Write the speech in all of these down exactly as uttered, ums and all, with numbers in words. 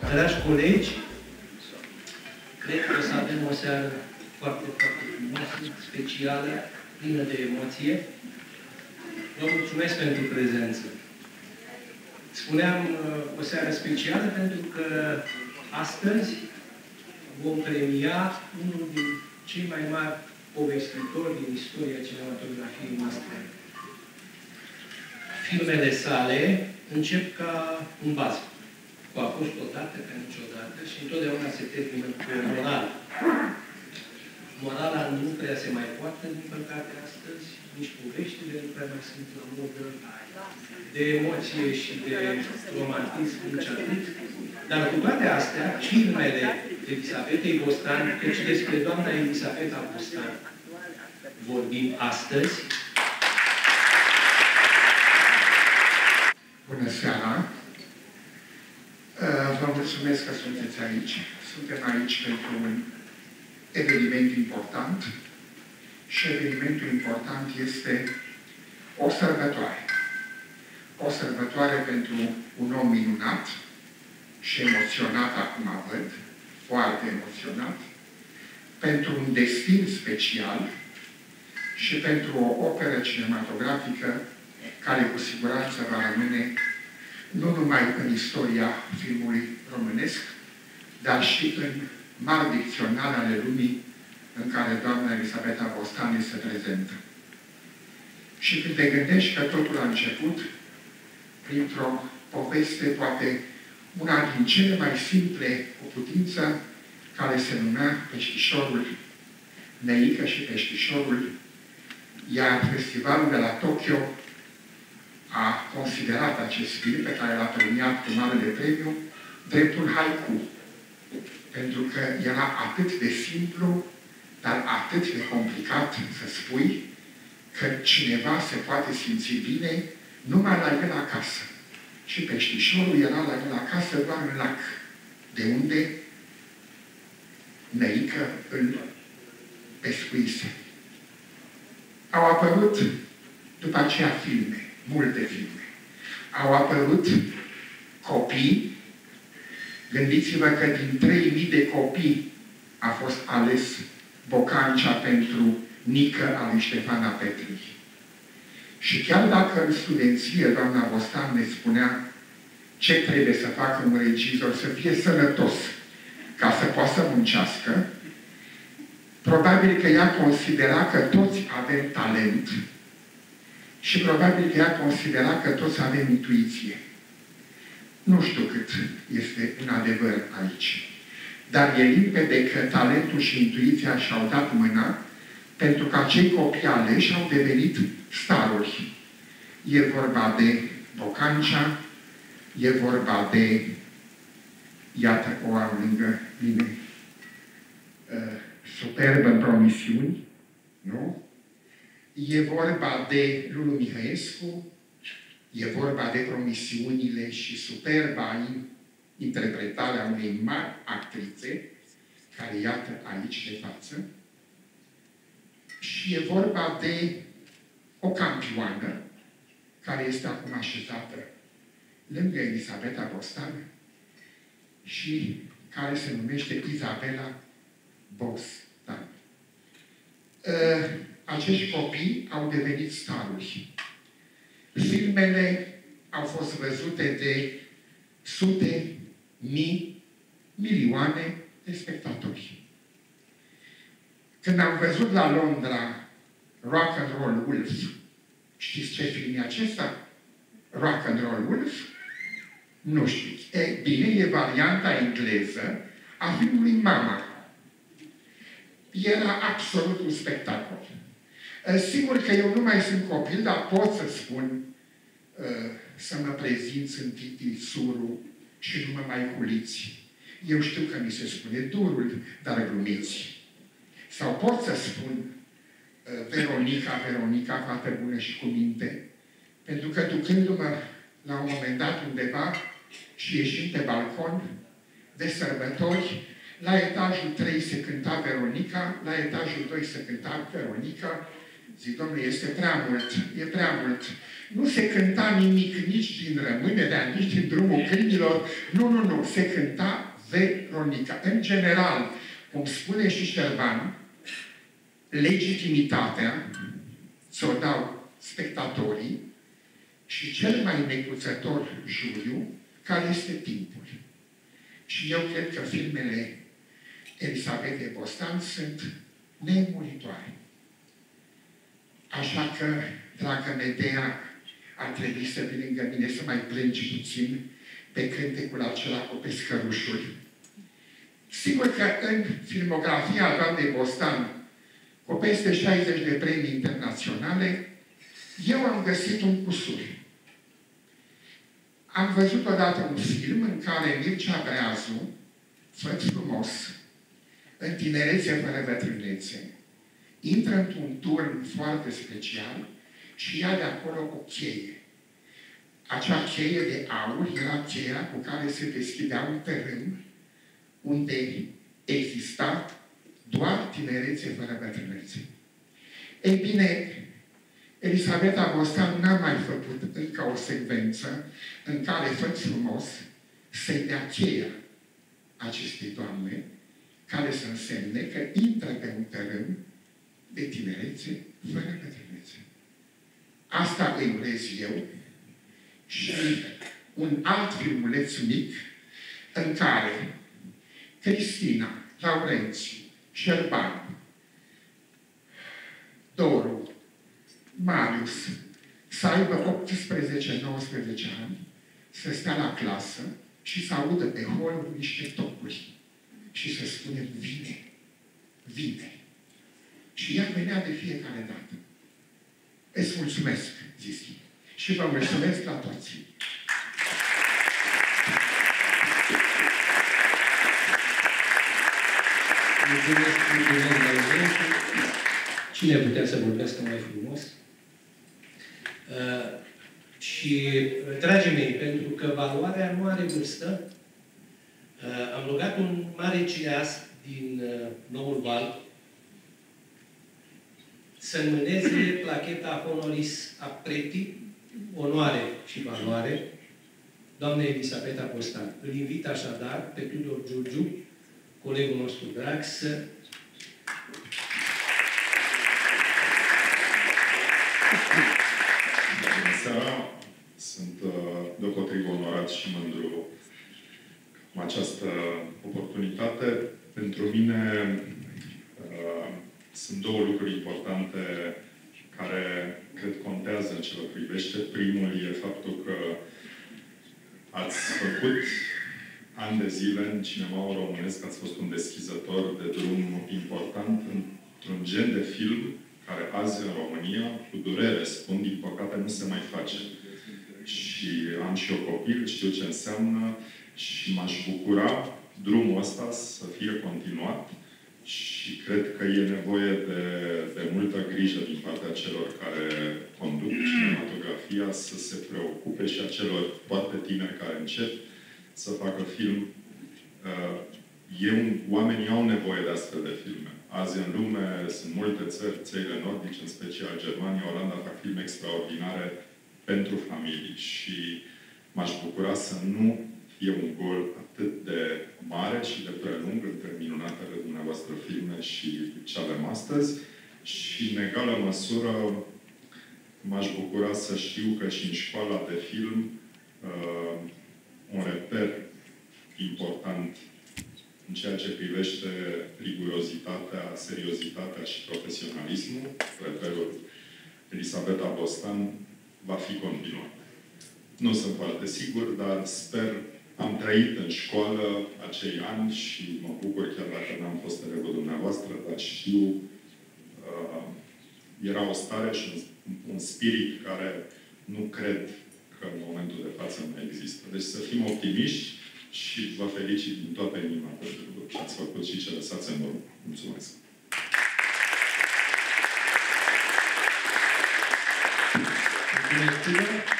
Dragi colegi, cred că o să avem o seară foarte, foarte frumoasă, specială, plină de emoție. Vă mulțumesc pentru prezență. Spuneam o seară specială pentru că astăzi vom premia unul din cei mai mari povestitori din istoria cinematografiei noastre. Filmele sale încep ca un bază. Cu a fost odată, ca niciodată, și întotdeauna se termină cu o morală. Morala nu prea se mai poartă, din păcate, astăzi, nici poveștile nu prea mai sunt la modă, de emoție și de romantism, nici atât. Dar cu toate astea, filmele Elisabetei Bostan, căci despre doamna Elisabeta Bostan vorbim astăzi. Bună seara! Vă mulțumesc că sunteți aici. Suntem aici pentru un eveniment important și evenimentul important este o sărbătoare. O sărbătoare pentru un om minunat și emoționat, acum văd, foarte emoționat, pentru un destin special și pentru o operă cinematografică care cu siguranță va rămâne nu numai în istoria filmului românesc, dar și în mari dicționare ale lumii în care doamna Elisabeta Bostan este prezentă. Și când te gândești că totul a început printr-o poveste, poate una din cele mai simple cu putință, care se numea Peștișorul Neică și Peștișorul, iar festivalul de la Tokyo a considerat acest film, pe care l-a premiat cu marele premiu, drept un haiku. Pentru că era atât de simplu, dar atât de complicat să spui că cineva se poate simți bine numai la el acasă. Și peștișorul era la el acasă doar în lac, de unde Neică îl pescuise. Au apărut după aceea filme, multe filme. Au apărut copii. Gândiți-vă că din trei mii de copii a fost ales Bocancea pentru Nică a lui Ștefana Petri. Și chiar dacă în studenție doamna Bostan ne spunea ce trebuie să facă un regizor, să fie sănătos ca să poată să muncească, probabil că ea considera că toți avem talent și probabil că ea considera că toți avem intuiție. Nu știu cât este un adevăr aici. Dar e limpede că talentul și intuiția și-au dat mâna pentru că acei copii aleși au devenit staruri. E vorba de Bocancea, e vorba de, iată, o am lângă mine, uh, superbă în promisiuni, nu? E vorba de Lulu Mihăescu, e vorba de promisiunile și superba interpretarea unei mari actrițe, care iată aici de față, și e vorba de o campioană, care este acum așezată lângă Elisabeta Bostan și care se numește Izabela Bostan. Acești copii au devenit staruri. Filmele au fost văzute de sute, mii, milioane de spectatori. Când am văzut la Londra Rock and Roll Wolf, știți ce film e acesta? Rock and Roll Wolf? Nu știți. E, bine, e varianta engleză a filmului Mama. Era absolut un spectacol. Sigur că eu nu mai sunt copil, dar pot să spun să mă prezinți în Titi Suru și nu mă mai huliți. Eu știu că mi se spune durul, dar glumiți. Sau pot să spun Veronica, Veronica, fată bună și cu minte, pentru că ducându-mă la un moment dat undeva și ieșind pe balcon de sărbători, la etajul trei se cânta Veronica, la etajul doi se cânta Veronica, Zic, domnule, este prea mult, e prea mult. Nu se cânta nimic nici din Rămânerea, nici din Drumul Câinilor. Nu, nu, nu. Se cânta Veronica. În general, cum spune și Șerban, legitimitatea ți-o dau spectatorii și cel mai necuțător juriu, care este timpul. Și eu cred că filmele Elisabetei Bostan sunt nemuritoare. Așa că, dragă Medea, ar trebui să vii lângă mine să mai plângi puțin pe cântecul acela cu pescărușul. Sigur că în filmografia doamnei Bostan, cu peste șaizeci de premii internaționale, eu am găsit un cusur. Am văzut odată un film în care Mircea Breazu, făt frumos, în tinerețe fără bătrânețe, intră într-un turn foarte special și ia de acolo o cheie. Acea cheie de aur era cheia cu care se deschidea un tărâm unde exista doar tinerețe fără bătrânețe. Ei bine, Elisabeta Bostan n-a mai făcut încă o secvență în care, făt frumos, să-i dea cheia acestei doamne, care să însemne că intră pe un tărâm de tinerețe fără bătrânețe. Asta îi urez eu și un alt filmuleț mic în care Cristina, Laurențiu, Șerban, Doru, Marius, să aibă optsprezece nouăsprezece ani, să stea la clasă și să audă pe holuri niște tocuri și să spune, vine, vine. Și ea venea de fiecare dată. Îți mulțumesc, zis ei. Și vă mulțumesc la toți. Mulțumesc, mulțumesc, Laurențiu. Cine putea să vorbească mai frumos? Uh, și, dragii mei, pentru că valoarea nu are vârstă, uh, am rugat un mare cineast din uh, Noul Val să înmâneze placheta honoris appreti, onoare și valoare, doamnei Elisabeta Bostan. Îl invit așadar pe Tudor Giurgiu, colegul nostru drag, să Bună seara! Sunt deopotrivă onorat și mândru cu această oportunitate. Pentru mine sunt două lucruri importante care cred contează în ce vă privește. Primul e faptul că ați făcut ani de zile în cinemaul românesc, ați fost un deschizător de drum important într-un gen de film care azi în România, cu durere spun, din păcate nu se mai face. Și am și eu copil, știu ce înseamnă și m-aș bucura drumul ăsta să fie continuat și cred că e nevoie de, de multă grijă din partea celor care conduc cinematografia să se preocupe și a celor foarte tineri care încep să facă film. Eu, oamenii au nevoie de astfel de filme. Azi în lume sunt multe țări, țările nordice, în special Germania, Olanda, fac filme extraordinare pentru familii și m-aș bucura să nu fie un gol atât de mare și de prelung între minunatele dumneavoastră filme și ce avem astăzi. Și în egală măsură m-aș bucura să știu că și în școala de film uh, un reper important în ceea ce privește rigurozitatea, seriozitatea și profesionalismul, reperul Elisabeta Bostan va fi continuat. Nu sunt foarte sigur, dar sper, am trăit în școală acei ani și mă bucur, chiar dacă n-am fost elevul dumneavoastră, dar știu, uh, era o stare și un, un spirit care nu cred că în momentul de față nu există. Deci să fim optimiști și vă felicit din toată inima pentru ce ați făcut și ce lăsați în urmă. Mulțumesc! Mulțumesc!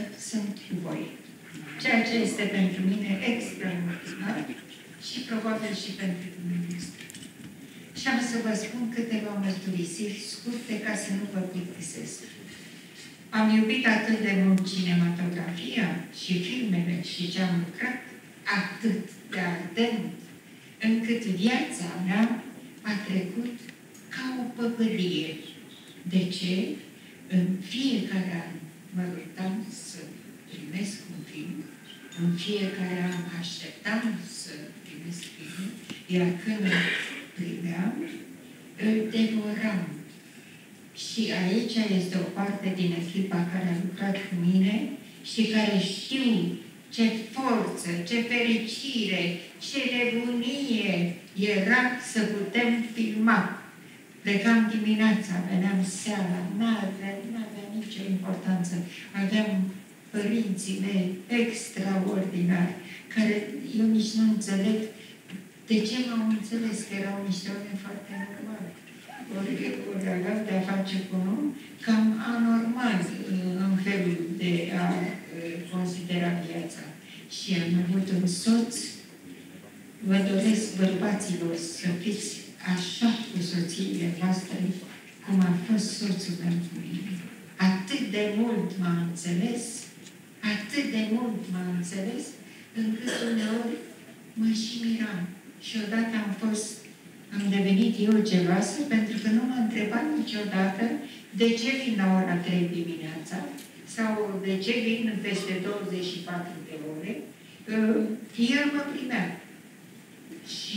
sunt cu voi. Ceea ce este pentru mine extraordinar și probabil și pentru dumneavoastră. Și am să vă spun câteva mărturisiri scurte ca să nu vă plictisesc. Am iubit atât de mult cinematografia și filmele și ce am lucrat atât de ardent, încât viața mea a trecut ca o păgălie. De ce? În fiecare an mă rugam să primesc un film, în fiecare an așteptam să primesc film, iar când primeam, îl devoram. Și aici este o parte din echipa care a lucrat cu mine și care știu ce forță, ce fericire, ce nebunie era să putem filma. Plecam dimineața, veneam seara, n-avea, n-avea nicio importanță. Aveam părinții mei extraordinari, care eu nici nu înțeleg de ce m-au înțeles, că erau niște oameni foarte normali. Ori, ori aveau de-a face cu un om cam anormal în felul de a considera viața. Și am avut un soț, vă doresc bărbaților să fiți așa cu soțiile voastre, cum a fost soțul meu cu mine. Atât de mult m-a înțeles, atât de mult m-a înțeles, încât uneori mă și miram. Și odată am fost, am devenit eu geloasă, pentru că nu m-a întrebat niciodată de ce vin la ora trei dimineața sau de ce vin peste douăzeci și patru de ore. El mă primea. Și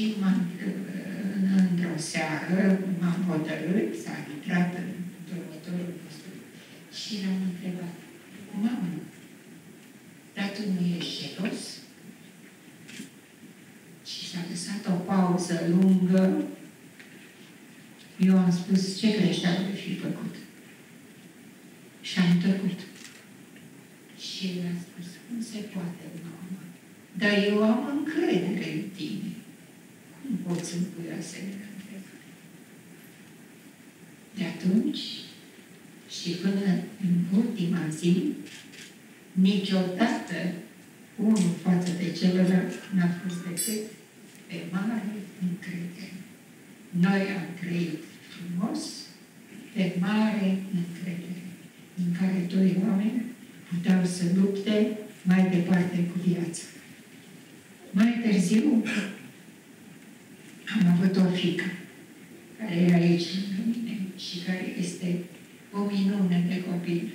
într-o seară m-am hotărât, s-a intrat în dormitorul nostru și l-am întrebat: mamă, dar tu nu ești gelos? Și s-a lăsat o pauză lungă. Eu am spus: ce crești că ar fi făcut? Și am tăcut. Și el a spus: cum se poate, mamă? Dar eu am încredere în tine. Cum poți să-mi pui asemenea întrebare? De atunci și până în ultima zi, niciodată unul față de celălalt n-a fost decât pe mare încredere. Noi am trăit frumos, pe mare încredere, în care doi oameni puteau să lupte mai departe cu viața. Mai târziu am avut o fiică, care e aici lângă mine și care este o minune de copil.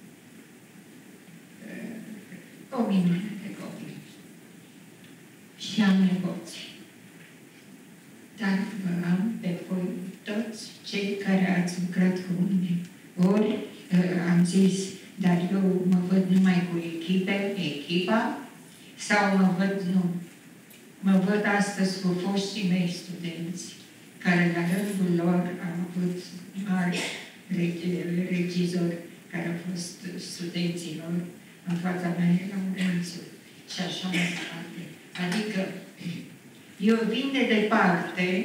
O minune de copil. Și am nepoți. Dar vă am pe voi toți cei care ați lucrat cu mine. Ori am zis: dar eu mă văd numai cu echipe, echipa, sau mă văd nu. Mă văd astăzi cu foștii mei studenți, care la rândul lor au avut mari regizori care au fost studenții lor. În fața mea era un Rențu și așa mai departe. Adică eu vin de departe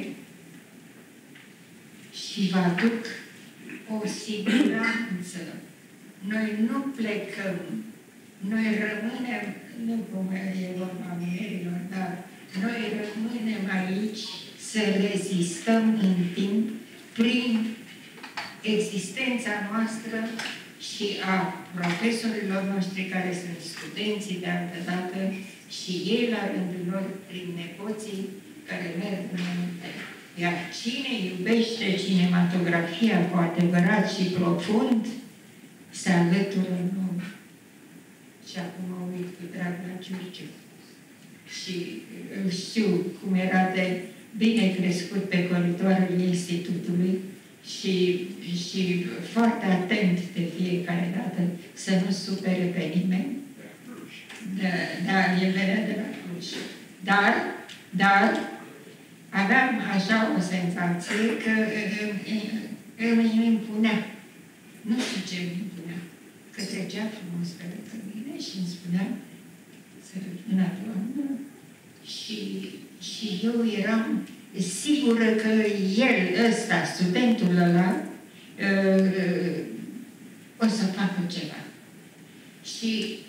și vă aduc o siguranță. Noi nu plecăm, noi rămânem, nu cum e vorba mierilor, dar noi rămânem aici să rezistăm în timp prin existența noastră și a profesorilor noștri care sunt studenții de altă dată și ei la rândul lor prin nepoții care merg înainte. Iar cine iubește cinematografia cu adevărat și profund, se alătură nouă. Și acum mă uit cu drag la Ciurciu. Și știu cum era de bine crescut pe coridoarele institutului și, și foarte atent de fiecare dată să nu supere pe nimeni. Da, da, el venea de la Cluj. Dar, dar, aveam așa o senzație că îmi impunea. Nu știu ce îmi impunea. Că trecea frumos pe lângă mine și îmi spunea să rămână doamnă și, și eu eram sigură că el, ăsta, studentul ăla, o să facă ceva. Și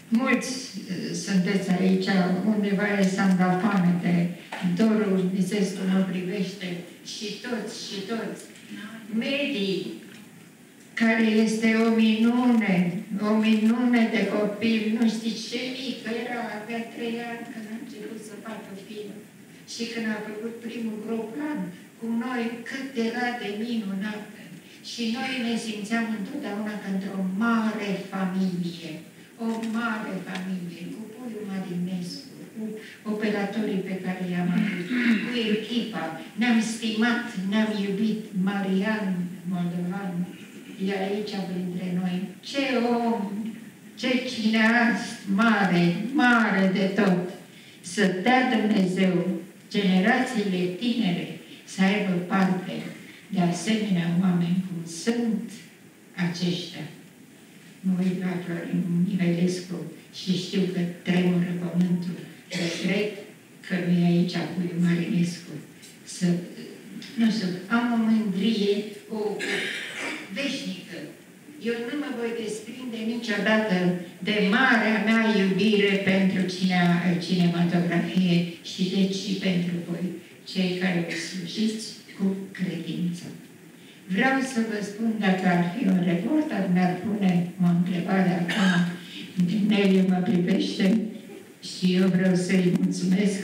mulți sunteți aici, undeva s-am dat foame de dorul Dumnezeescu mă privește și toți, și toți. Medii, care este o minune, o minune de copil, nu știți ce mică era, avea trei ani când a început să facă film. Și când a făcut primul groplan cu noi, cât era de minunat. Și noi ne simțeam întotdeauna ca într-o mare familie, o mare familie, cu Puiu Marinescu, cu operatorii pe care i-am avut, cu echipa, ne-am stimat, ne-am iubit. Marian Moldovan e aici printre noi. Ce om, ce cineast mare, mare de tot! Să dea Dumnezeu generațiile tinere să aibă parte de asemenea oameni cum sunt aceștia. Mă uit la Florin Mihailescu și știu că tremură pământul. Regret că nu e aici Puiu Marinescu. Să, nu știu, am o mândrie, o, o veșnică. Eu nu mă voi desprinde niciodată de marea mea iubire pentru cine, cinematografie și deci și pentru voi, cei care o slujiți cu credință. Vreau să vă spun, dacă ar fi un reporter, mi-ar pune o întrebare acum. Nelly mă privește și eu vreau să-i mulțumesc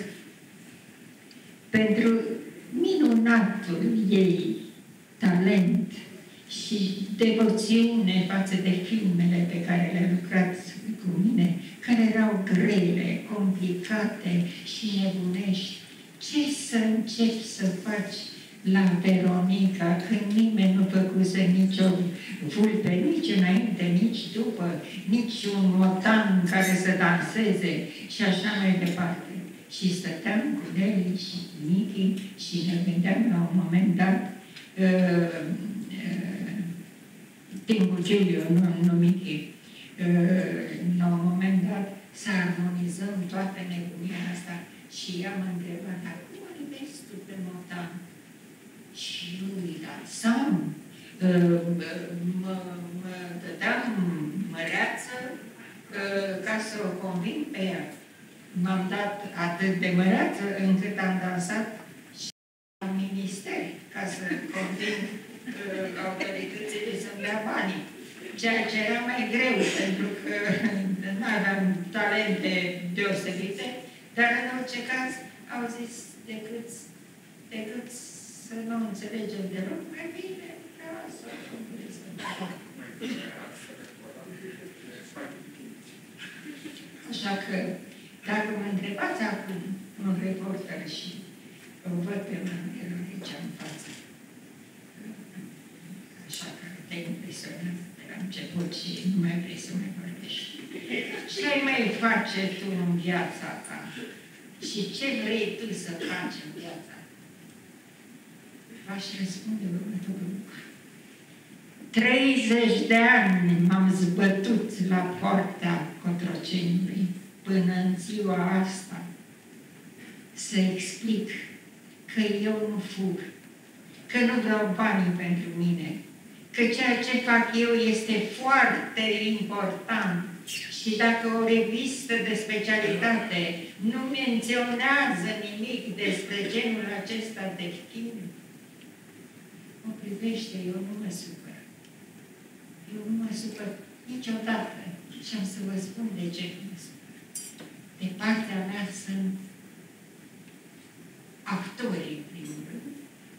pentru minunatul ei talent și devoțiune față de filmele pe care le-a lucrat cu mine, care erau grele, complicate și nebunești. Ce să începi să faci la Veronica, când nimeni nu făcuse nicio vulpe, nici înainte, nici după, nici un motan care să danseze și așa mai departe. Și stăteam cu Nelly și cu Nichi și ne gândeam la un moment dat, uh, uh, Timbu Giulio, nu, nu Michi, uh, la un moment dat să armonizăm toată nebunia asta și i-am întrebat, dar cum îl vezi tu pe motan? Și eu îi dansam, mă, mă dădeam măreață ca să o conving pe ea. M-am dat atât de măreață încât am dansat și la minister ca să conving autoritățile să-mi dea banii. Ceea ce era mai greu, pentru că nu aveam talente deosebite, dar în orice caz au zis decât, decât să nu înțelegem deloc, mai bine vreau să Așa că, dacă mă întrebați acum un reporter și o văd pe mână aici în față, așa că te impresionat de la început și nu mai vrei să mai vorbești. Ce mai face tu în viața ta? Și ce vrei tu să faci în viața ta? V-aș răspunde următorul lucru. treizeci de ani m-am zbătut la poarta Cotroceniului până în ziua asta să explic că eu nu fug, că nu vreau banii pentru mine, că ceea ce fac eu este foarte important și dacă o revistă de specialitate nu menționează nimic despre genul acesta de film, mă privește, eu nu mă supăr. Eu nu mă supăr niciodată și am să vă spun de ce nu mă supăr. De partea mea sunt actorii, în primul rând,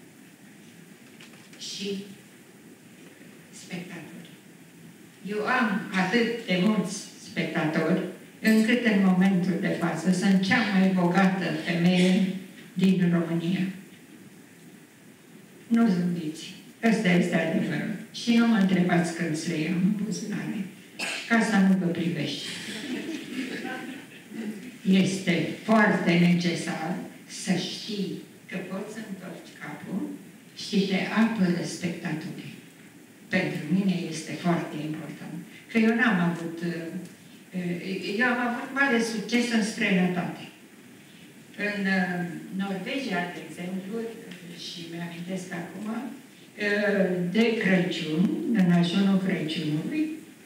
și spectatori. Eu am atât de mulți spectatori, încât în momentul de față sunt cea mai bogată femeie din România. Nu zâmbiți. Ăsta este adevărul. Și nu mă întrebați când să le iau în buzunare. Ca asta nu vă privește. Este foarte necesar să știi că poți să întorci capul și te apără spectatorii. Pentru mine este foarte important. Că eu n-am avut... Eu am avut mare succes în străinătate. În Norvegia, de exemplu, și mi-amintesc acum, de Crăciun, în ajunul Crăciunului,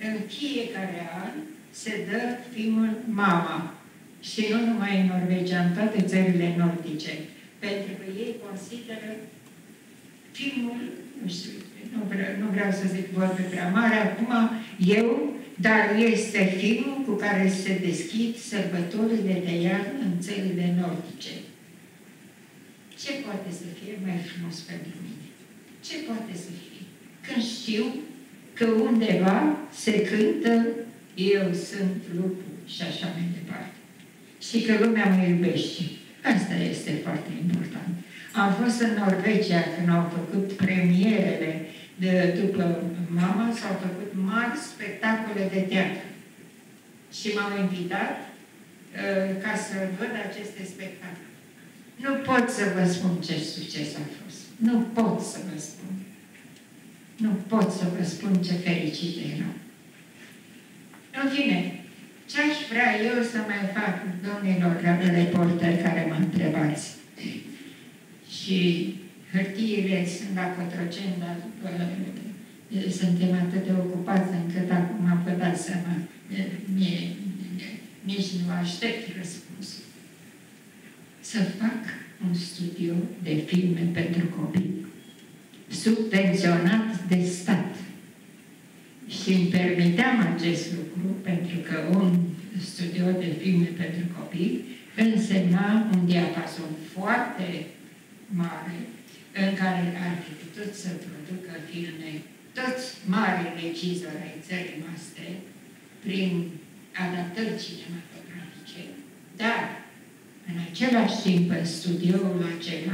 În fiecare an se dă filmul Mama. Și nu numai în Norvegia, în toate țările nordice. Pentru că ei consideră filmul, nu știu, nu vreau, nu vreau să zic vorbe prea mare acum, eu, dar este filmul cu care se deschid sărbătorile de iarnă în țările nordice. Ce poate să fie mai frumos pentru mine? Ce poate să fie? Când știu că undeva se cântă eu sunt lupul și așa mai departe. Și că lumea mă iubește. Asta este foarte important. Am fost în Norvegia când au făcut premierele de, după Mama, s-au făcut mari spectacole de teatru. Și m-au invitat uh, ca să văd aceste spectacole. Nu pot să vă spun ce succes a fost. Nu pot să vă spun. Nu pot să vă spun ce fericite erau. În fine, ce-aș vrea eu să mai fac, domnilor reporteri care mă întrebați? Și hârtiile sunt la Cotroceni, dar uh, suntem atât de ocupați încât acum vă dați seama, mie, nici nu aștept răspunsul. Să fac un studio de filme pentru copii, subvenționat de stat. Și îmi permiteam acest lucru, pentru că un studio de filme pentru copii însemna un diapazon foarte mare, în care ar fi putut să producă filme toți mari regizori ai țării noastre, prin adaptări cinematografice, dar, în același timp, în studioul acela,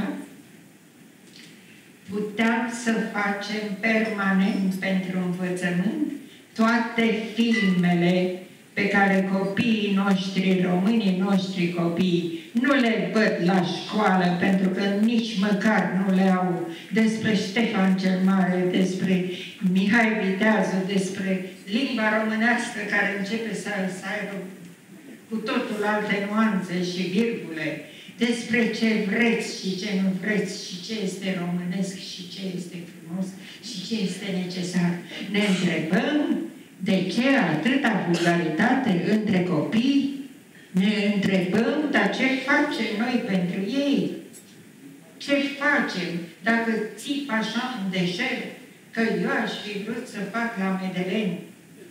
puteam să facem permanent pentru învățământ toate filmele pe care copiii noștri, românii noștri copii, nu le văd la școală, pentru că nici măcar nu le au, despre Ștefan cel Mare, despre Mihai Viteazu, despre limba românească care începe să, să aibă cu totul alte nuanțe și virgule, despre ce vreți și ce nu vreți și ce este românesc și ce este frumos și ce este necesar. Ne întrebăm de ce atâta vulgaritate între copii? Ne întrebăm, dar ce facem noi pentru ei? Ce facem dacă țip așa în deșert? Că eu aș fi vrut să fac la Medeleni.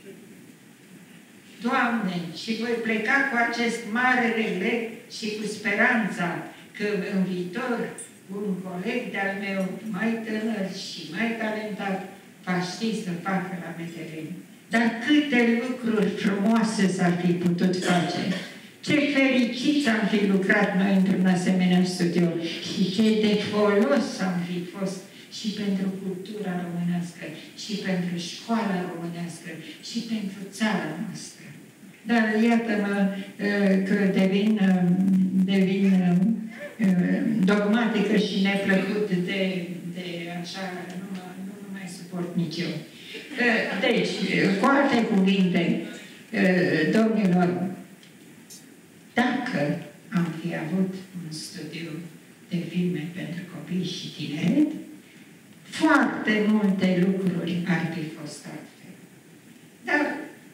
Doamne, și voi pleca cu acest mare regret și cu speranța că în viitor un coleg de-al meu mai tânăr și mai talentat va ști să facă la Medeleni. Dar câte lucruri frumoase s-ar fi putut face! Ce fericiți am fi lucrat noi într-un asemenea studio și ce de folos am fi fost și pentru cultura românească, și pentru școala românească, și pentru țara noastră. Dar iată-mă că devin, devin dogmatică și neplăcut de, de așa, nu, nu, nu mai suport nici eu. Deci, cu alte cuvinte, domnilor, dacă am fi avut un studiu de filme pentru copii și tineret, foarte multe lucruri ar fi fost altfel. Dar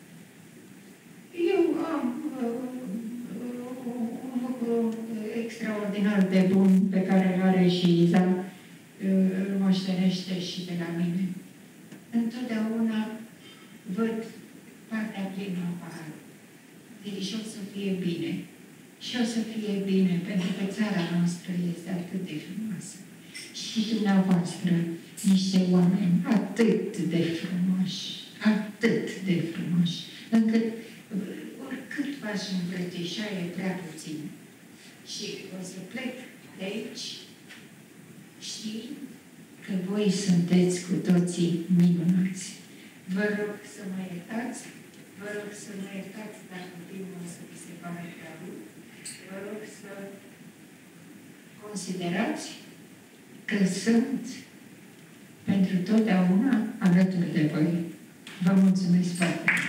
eu am uh, un lucru extraordinar de bun pe care îl are și Iza, uh, îl moștenește și de la mine. Întotdeauna văd partea plină a paharului. Deci o să fie bine. Și o să fie bine, pentru că țara noastră este atât de frumoasă. Și dumneavoastră, niște oameni atât de frumoși, atât de frumoși, încât oricât v-aș îmbrățișa e prea puțin. Și o să plec de aici, știi că voi sunteți cu toții minunați. Vă rog să mă iertați, vă rog să mă iertați dacă filmul o să vi se pare prea bun. Vă rog să considerați că sunt pentru totdeauna alături de voi. Vă mulțumesc foarte mult!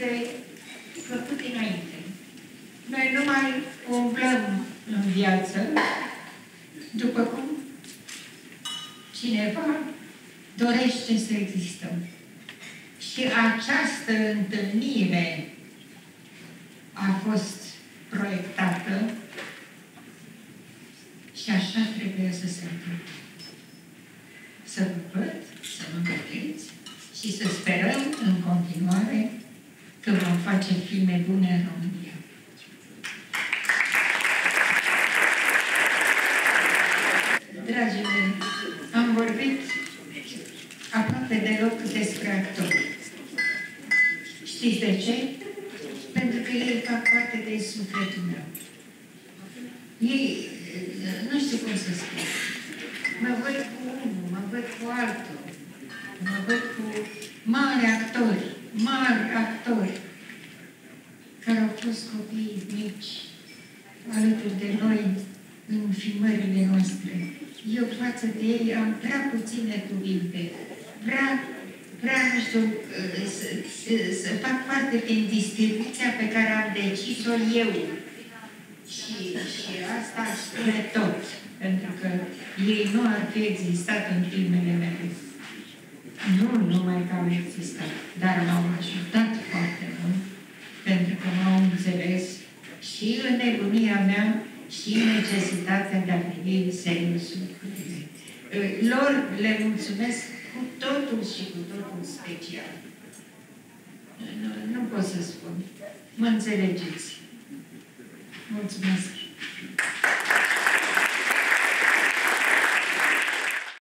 este făcut înainte. Noi nu mai umblăm în viață după cum cineva dorește să existăm. Și această întâlnire a fost proiectată și așa trebuie să se întâmple. Să vă văd, să mă vedeți și să sperăm în continuare că vom face filme bune în România. Dragii mei, am vorbit aproape deloc despre actori. Știți de ce? Pentru că ei fac parte de sufletul meu. Ei, nu știu cum să spun, mă văd cu unul, mă văd cu altul, mă văd cu mari actori, mari actori, care au fost copii mici, alături de noi, în filmările noastre. Eu față de ei am prea puține cuvinte, prea, prea, nu știu, să, să, să fac parte din distribuția pe care am decis-o eu. Și, și asta spune tot, pentru că ei nu ar fi existat în filmele mele. Nu numai că au existat, dar m-au ajutat foarte mult, pentru că m-au înțeles și în nebunia mea și necesitatea de a privi serios lucrurile. Lor le mulțumesc cu totul și cu totul special. Nu, nu pot să spun. Mă înțelegeți. Mulțumesc!